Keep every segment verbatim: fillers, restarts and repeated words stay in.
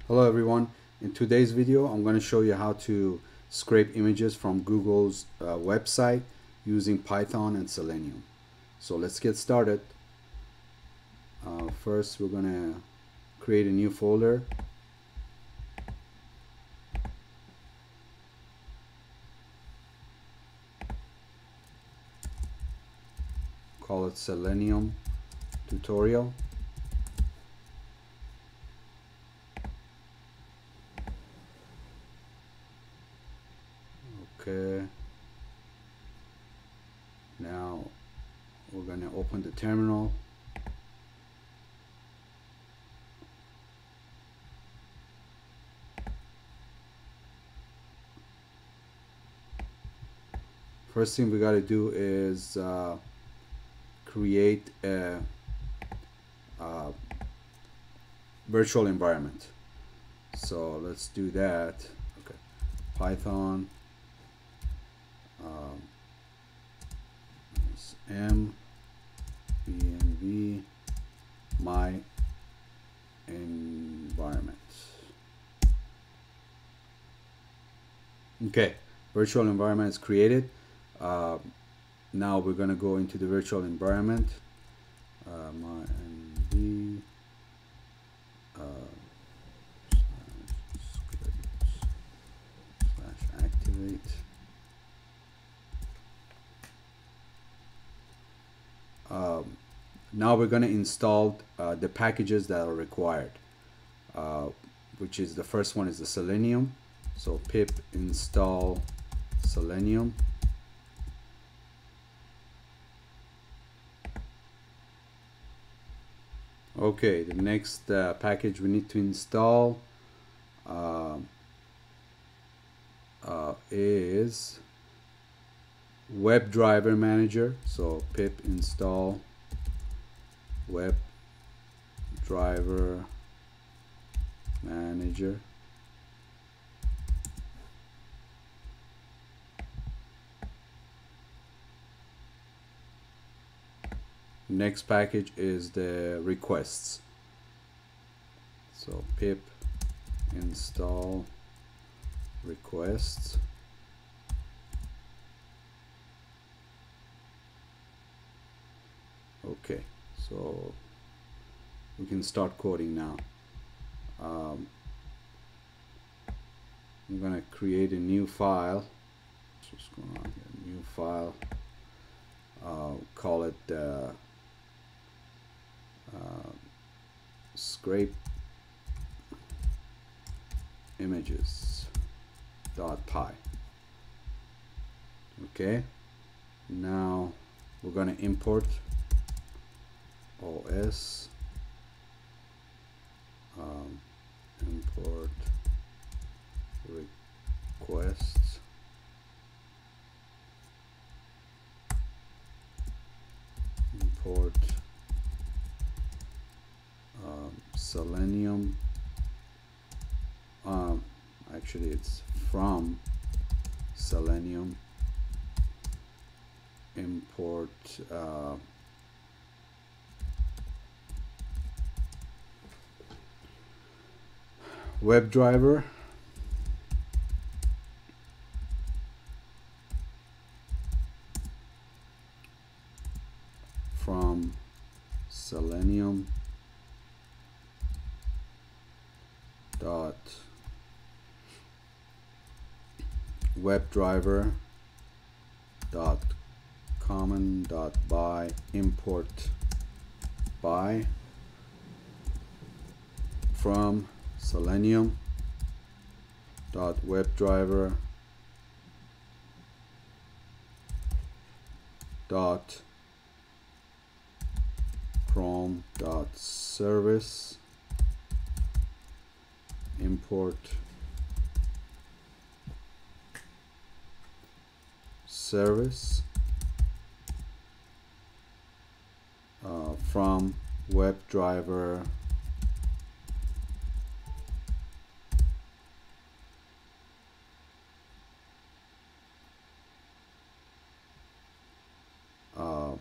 Hello everyone. In today's video I'm going to show you how to scrape images from Google's uh, website using Python and Selenium. So let's get started. Uh, first we're going to create a new folder. Call it Selenium tutorial. Okay. Now we're going to open the terminal. First thing we got to do is uh, create a, a virtual environment. So let's do that. Okay. Python um, m env my environment. Okay, virtual environment is created. Uh, now we're going to go into the virtual environment. Uh, my env uh, slash activate. Um, now we're going to install uh, the packages that are required, uh, which is the first one is the Selenium. So pip install Selenium. Okay, the next uh, package we need to install uh, uh, is WebDriver-Manager. So pip install WebDriver-Manager. Next package is the requests. So pip install requests. Okay, so we can start coding now. Um, I'm gonna create a new file. What's going on here? New file. Uh, call it uh, uh, scrape images dot py. Okay, now we're going to import os um, import requests import um, Selenium. Um, actually it's from Selenium. Import uh, WebDriver. From Selenium dot WebDriver dot common dot by import by from Selenium dot WebDriver dot chrome dot service import service uh, from WebDriver um,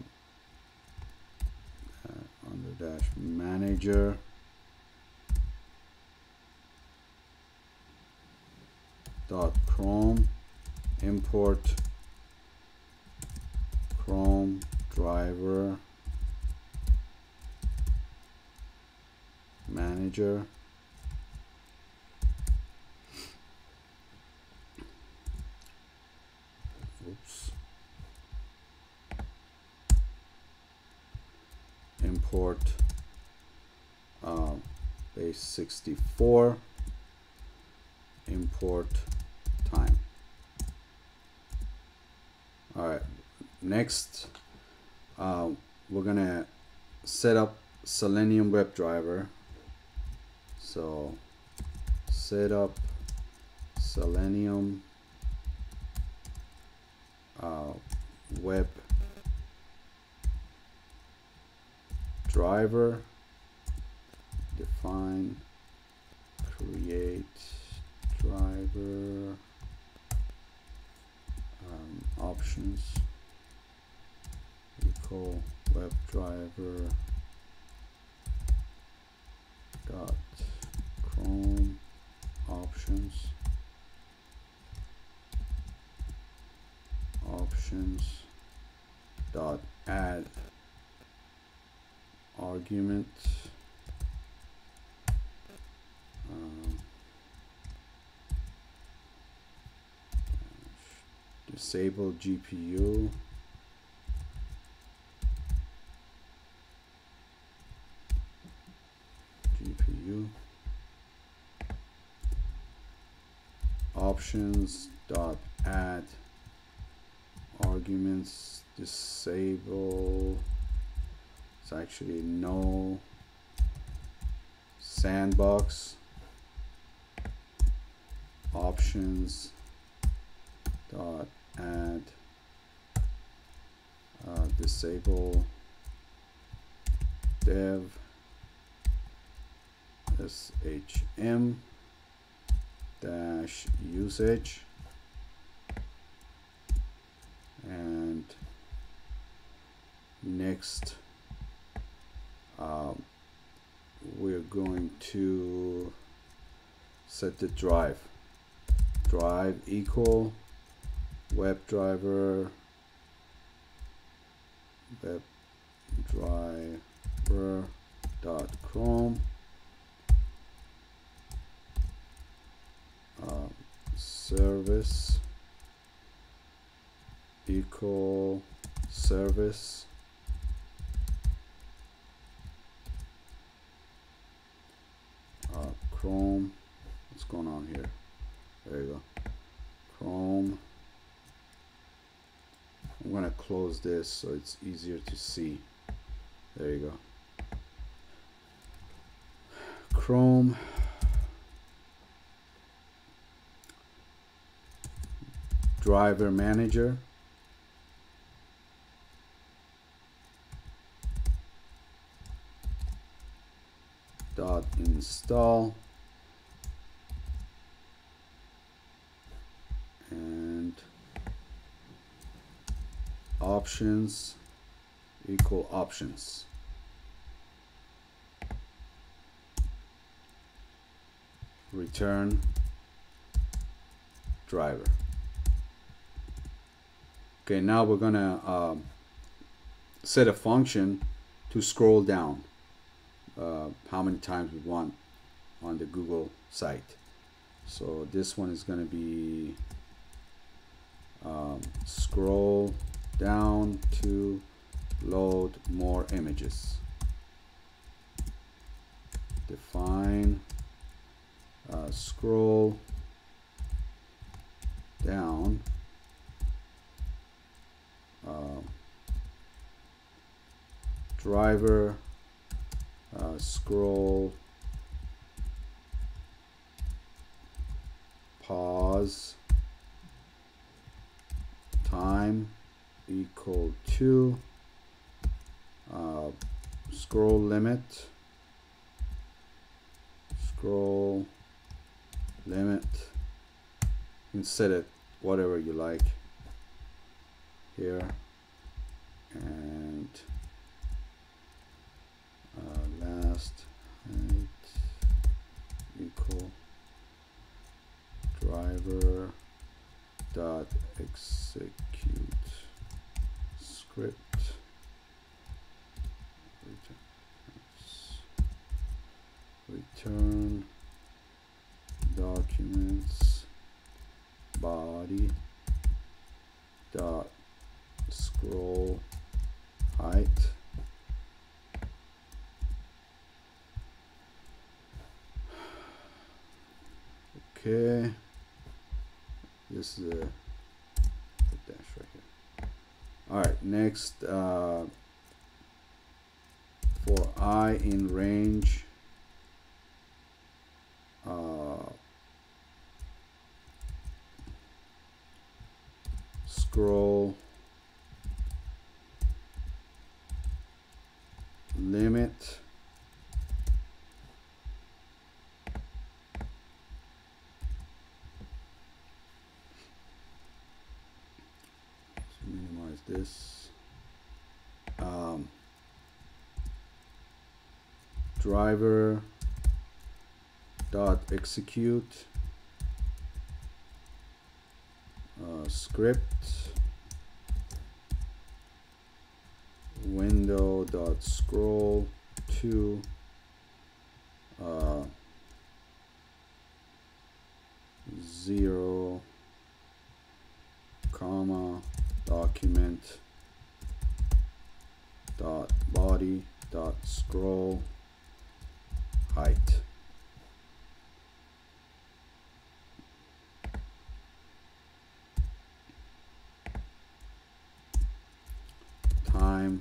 uh, under dash manager dot Chrome import Chrome driver manager oops import uh, base sixty-four import time. All right, next uh, we're gonna set up Selenium WebDriver. So set up Selenium uh, web driver, define, create driver, um, options equal WebDriver dot Chrome options options dot add argument um, disable G P U G P U options dot add arguments disable. It's actually no sandbox options dot add uh, disable dev shm dash usage, and next um, we're going to set the drive drive equal WebDriver WebDriver dot Chrome uh, service equal service uh, Chrome. What's going on here? There you go. Chrome. I'm gonna close this so it's easier to see. There you go. Chrome driver manager dot install and options equal options return driver. Okay, now we're gonna um, set a function to scroll down uh, how many times we want on the Google site. So this one is gonna be um, scroll down to load more images. Define uh, scroll down uh, driver uh, scroll pause time equal to uh, scroll limit scroll limit. You can set it whatever you like here, and uh, last height equal driver driver dot execute script return documents body dot scroll height. Okay, this is a dash right here. All right, next uh, for I in range, uh, scroll limit minimize this. Um, driver dot execute uh, script window dot scroll to uh, zero comma document dot body dot scroll height. Time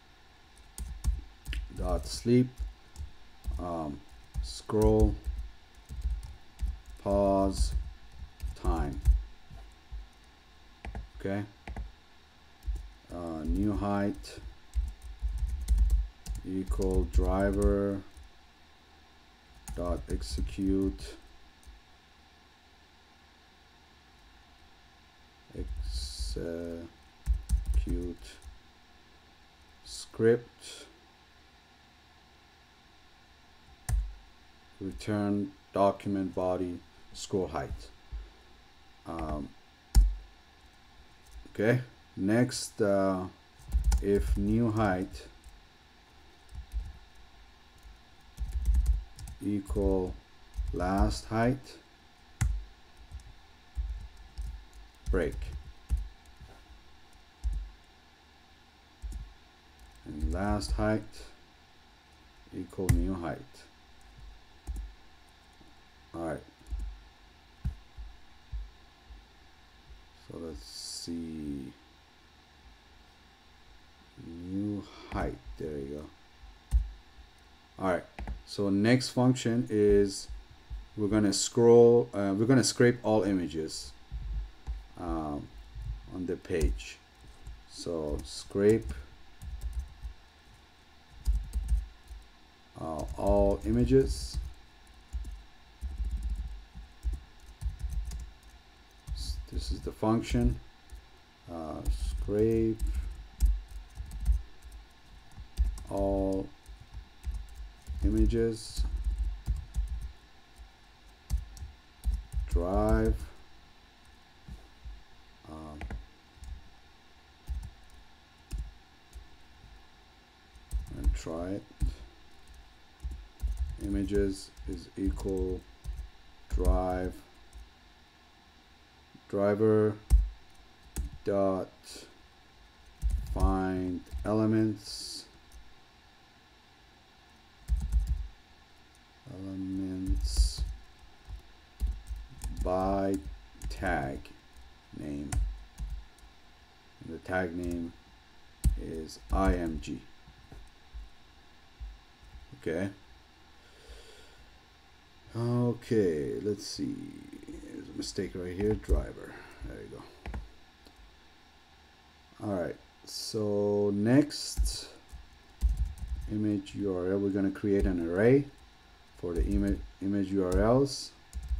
dot sleep um, scroll pause time. Okay, uh, new height equal driver dot execute execute script return document body scroll height. Um, okay, next uh, if new height equal last height break, and last height equal new height. All right, so let's see, new height, there you go. All right, so next function is we're gonna scroll uh, we're gonna scrape all images um, on the page. So scrape uh, all images. This is the function, uh, scrape all images, drive um, and try it. Images is equal drive driver dot find elements elements by tag name, and the tag name is I M G. Okay. Okay, let's see. There's a mistake right here. Driver. There you go. All right. So next, image U R L. We're going to create an array for the image image U R Ls.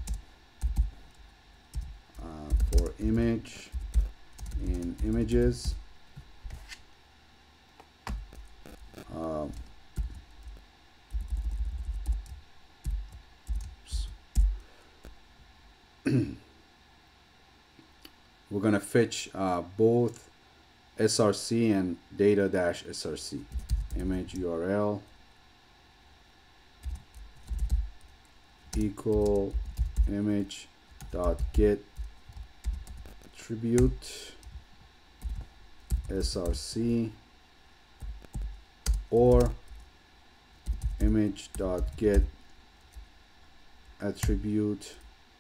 Uh, for image in images. Um, we're gonna fetch uh, both S R C and data dash S R C. Image U R L equal image dot get attribute S R C or image dot get attribute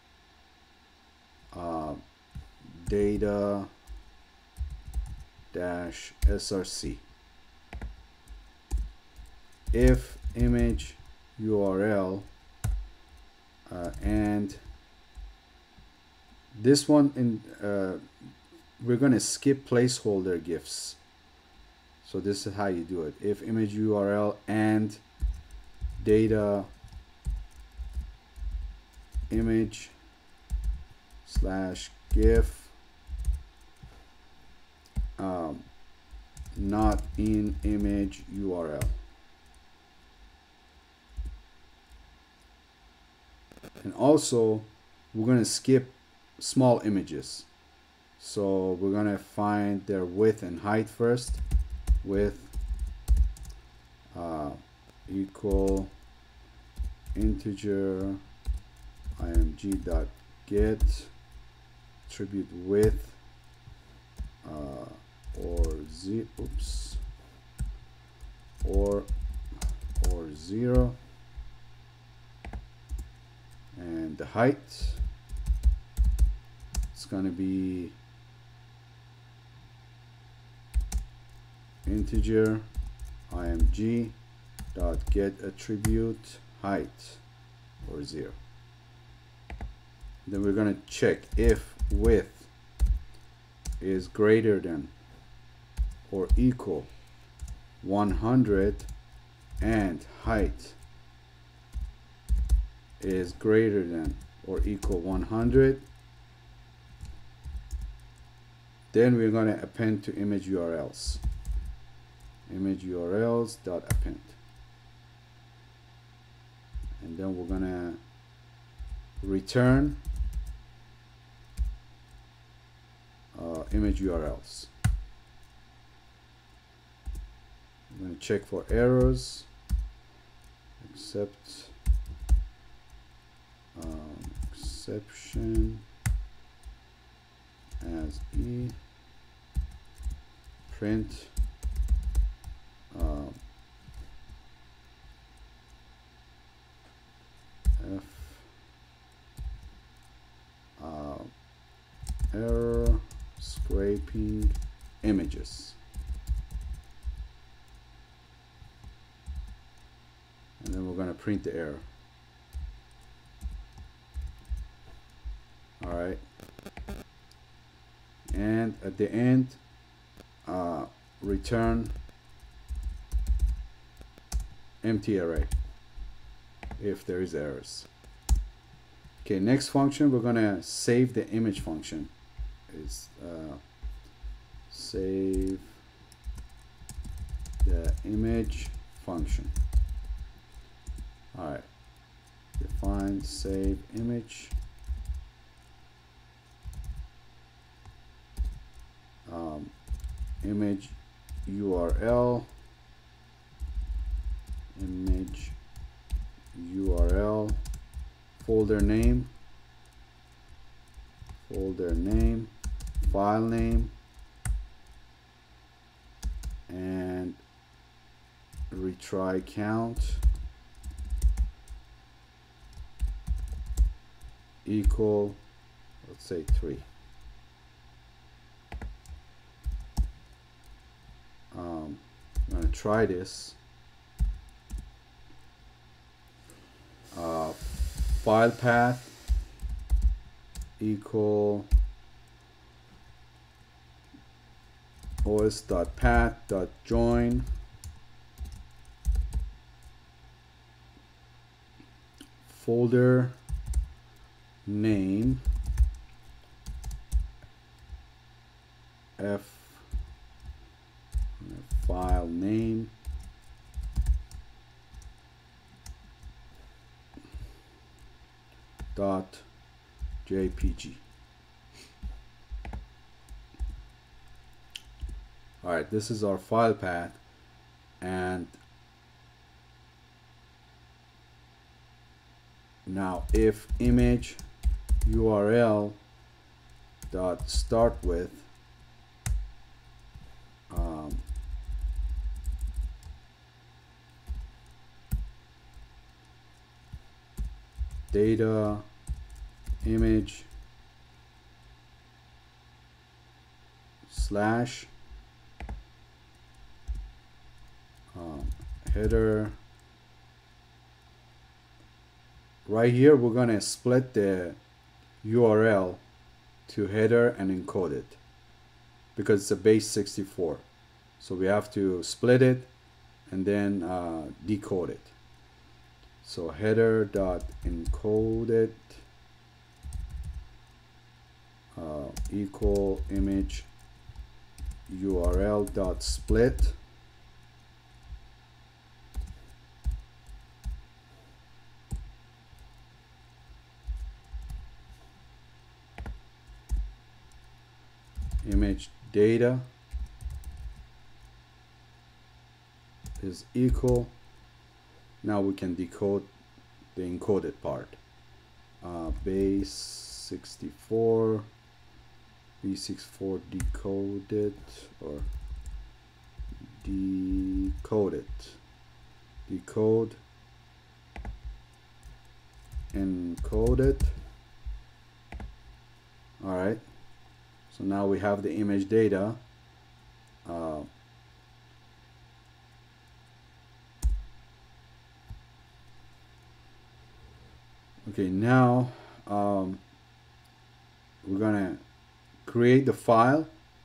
uh, data dash S R C. If image U R L uh, and this one in uh, we're going to skip placeholder gifs. So this is how you do it. If image U R L and data image slash gif um, not in image U R L. And also we're going to skip small images. So we're going to find their width and height first. Width uh, equal integer img dot get attribute width uh, or z oops or or zero, and the height is going to be integer img dot get attribute height or zero. Then we're going to check if width is greater than or equal one hundred and height is greater than or equal one hundred. Then we're going to append to image U R Ls. Image U R Ls dot append. And then we're going to return uh, image U R Ls. I'm going to check for errors, except um, exception as E, print um, F uh, error scraping images. And then we're going to print the error. All right. And at the end, uh, return empty array if there is errors. Okay, next function, we're going to save the image function. Is uh, save the image function. All right, define save image. Um, image U R L, image U R L, folder name, folder name, file name, and retry count equal, let's say three. Um, I'm going to try this. Uh, file path equal os.path.join folder name f file name dot jpg. All right, this is our file path, and now if image U R L dot start with um, data image slash um, header. Right here we're gonna split the U R L to header and encode it because it's a base sixty-four, so we have to split it and then uh, decode it. So header dot encode it uh, equal image U R L dot split image data is equal. Now we can decode the encoded part. Uh, base sixty-four B sixty-four decoded or decoded decode encoded. All right, so now we have the image data. Uh, okay, now um, we're gonna create the file,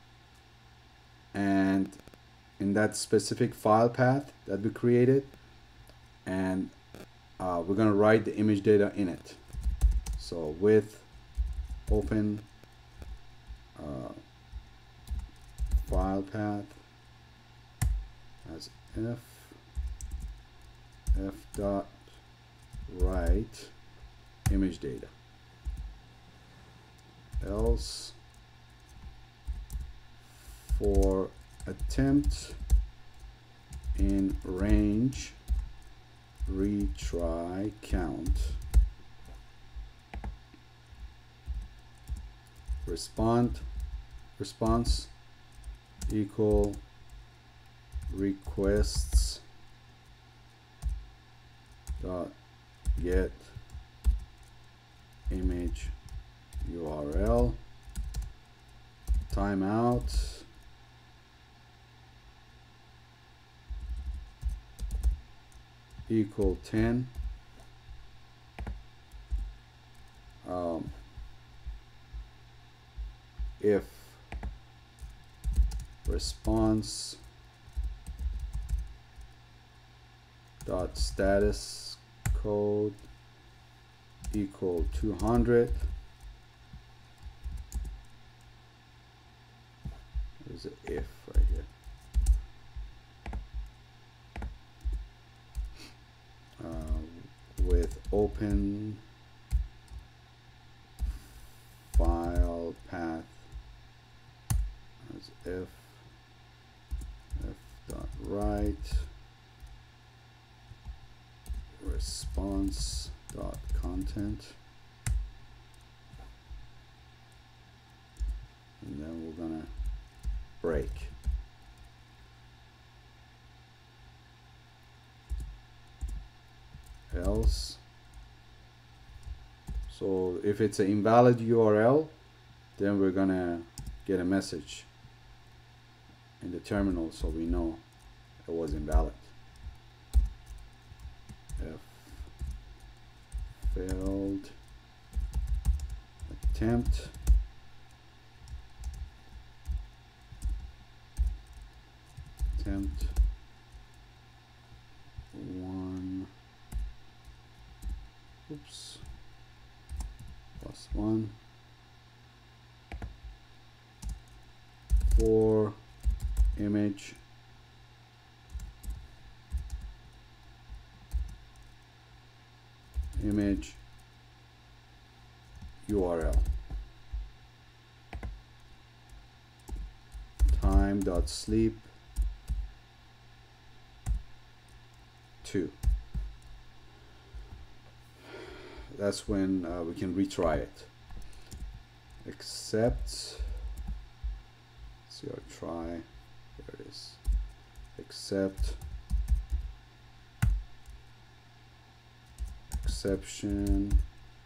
and in that specific file path that we created, and uh, we're gonna write the image data in it. So with open uh, file path as f f dot write image data, else for attempt in range retry count respond response equal requests dot get image U R L timeout equal ten. Um, if response dot status code equal two hundred. There's an if right here. Uh, with open file path as f f dot write response dot content, and then we're gonna break. Else, so if it's an invalid U R L, then we're gonna get a message in the terminal so we know it was invalid. F failed attempt attempt one oops plus one for image image U R L time time dot sleep two. That's when uh, we can retry it. Except, see our try, there it is. Except exception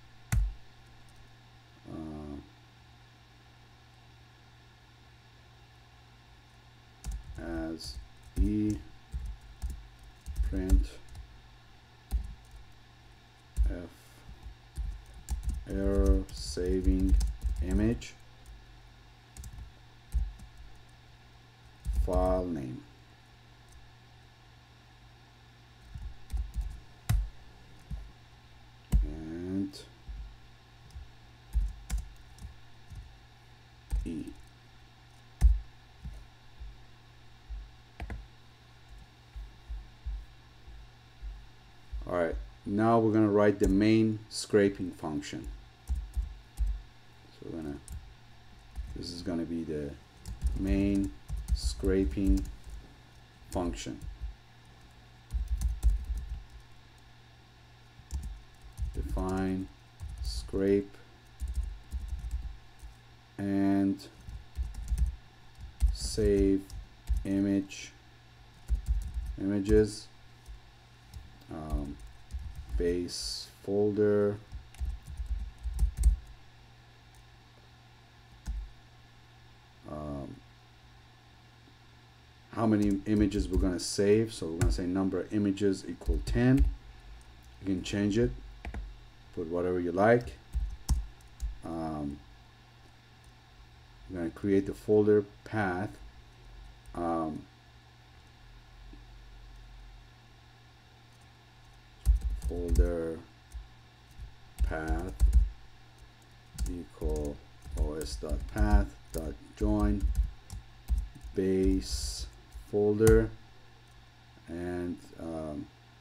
uh, as e print f error saving image file name. And E. Alright, now we're going to write the main scraping function. So we're gonna, this is going to be the main scraping function. Define scrape and save image images um, base folder um, how many images we're going to save. So we're going to say number of images equal ten. You can change it, put whatever you like. um, I'm going to create the folder path. Um, folder path equal os.path.join base folder, and um,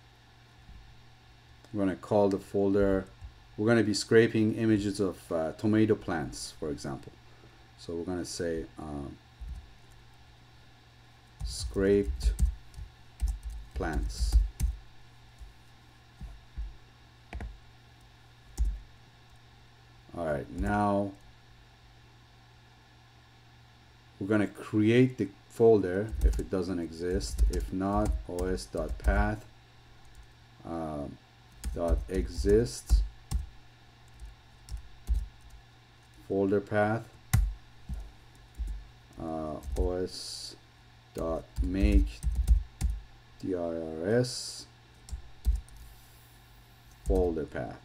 we're going to call the folder, we're going to be scraping images of uh, tomato plants, for example. So we're going to say um, scraped plants. Alright, now we're going to create the folder if it doesn't exist. If not, os.path um, dot exist folder path uh, os dot make dirs folder path.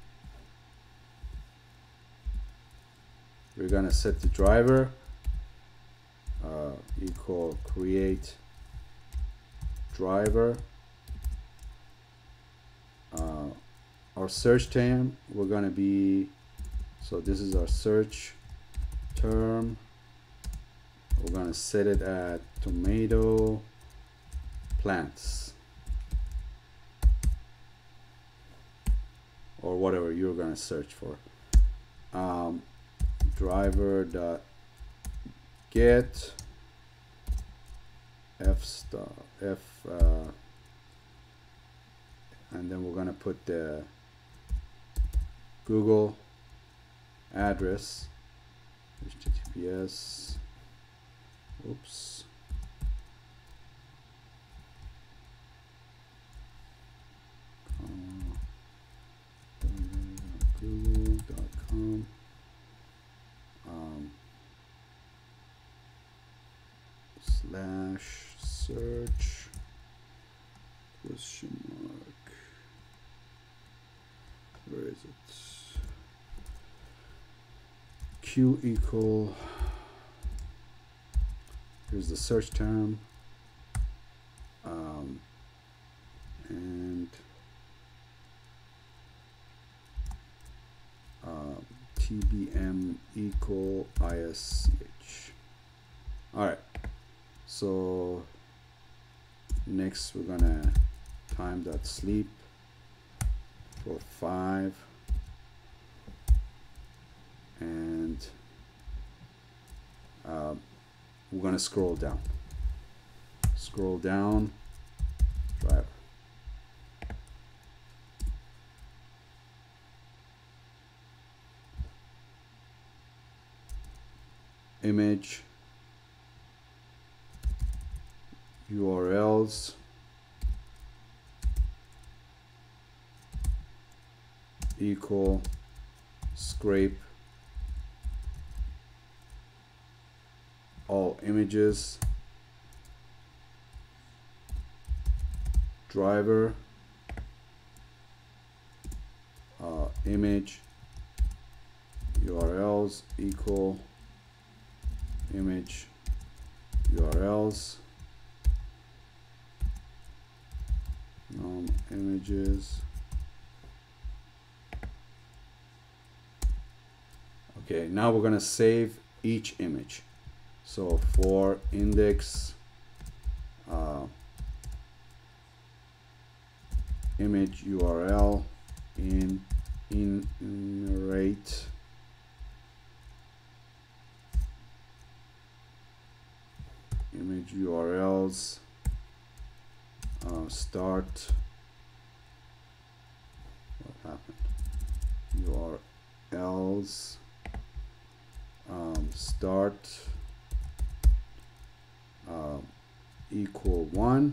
We're gonna set the driver uh, equal create driver. Uh, our search term, we're gonna be, so this is our search term. We're gonna set it at tomato plants or whatever you're gonna search for. Um, driver dot get f star f uh, and then we're gonna put the Google address, H T T P S, oops, google dot com, um, slash search question mark, where is it, q equal, here's the search term, um, and uh, tbm equal isch. All right, so next we're gonna time dot sleep for five, and uh, we're gonna scroll down. Scroll down, driver. Image, U R Ls, equal, scrape all images, driver, uh, image, U R Ls equal image U R Ls, num images. Okay, now we're gonna save each image. So for index uh, image U R L in enumerate image U R Ls uh, start what happened U R Ls um, start uh, equal one,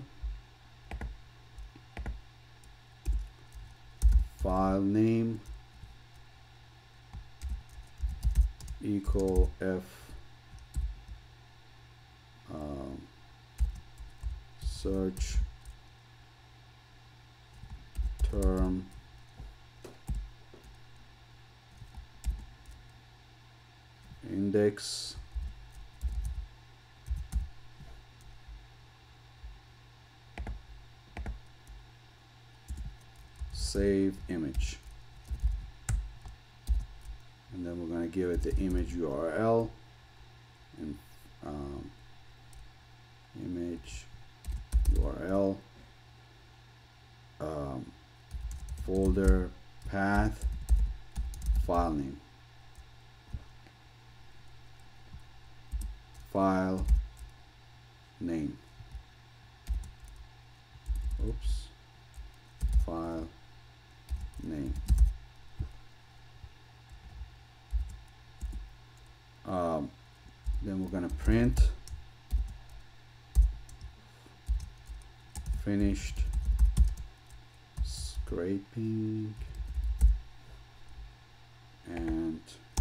file name equal f um, search term index save image, and then we're going to give it the image U R L and um, image U R L um, folder path file name file name oops file name um, then we're going to print finished scraping and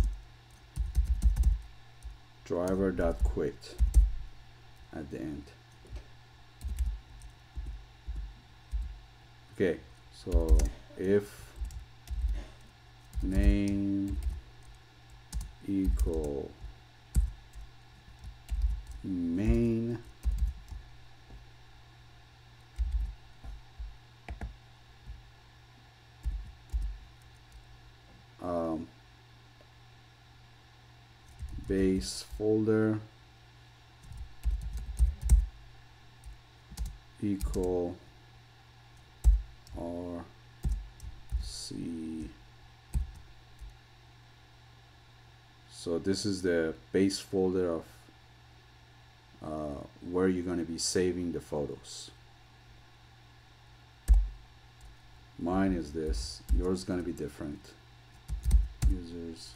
driver.quit at the end. Okay, so if name equal main um, base folder equal R C. So this is the base folder of uh, where you're going to be saving the photos. Mine is this, yours is going to be different. Users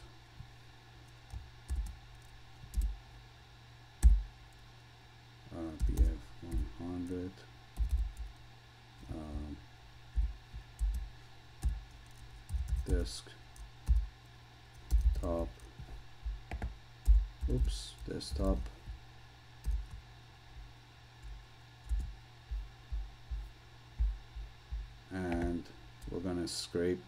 R B F one hundred um, desk top oops desktop and we're gonna scrape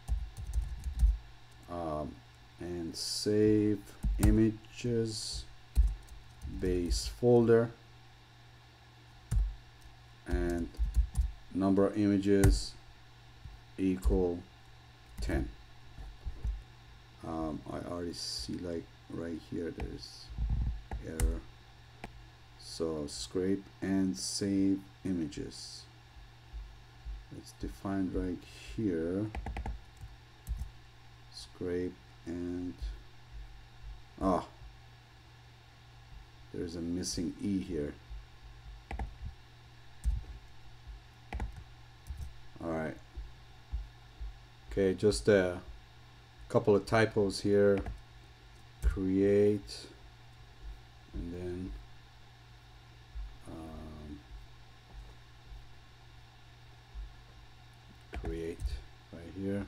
um, and save images base folder and number of images equal ten. um, I already see like right here there's error, so scrape and save images. It's defined right here. Scrape and ah, there there's a missing E here. All right. Okay, just a couple of typos here. Create, and then um, create right here.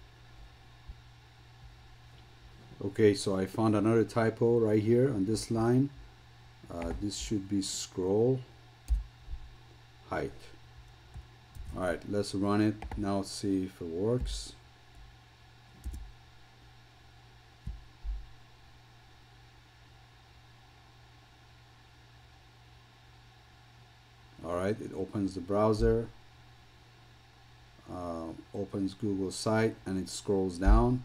Okay, so I found another typo right here on this line. Uh, this should be scroll height. All right, let's run it now, see if it works. All right, it opens the browser, uh, opens Google site, and it scrolls down.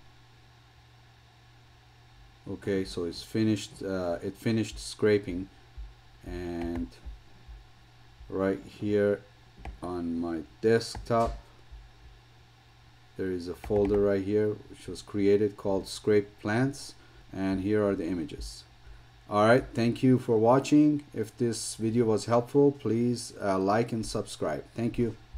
Okay, so it's finished. Uh, it finished scraping, and right here on my desktop, there is a folder right here which was created called Scrape Plants, and here are the images. Alright, thank you for watching. If this video was helpful, please uh, like and subscribe. Thank you.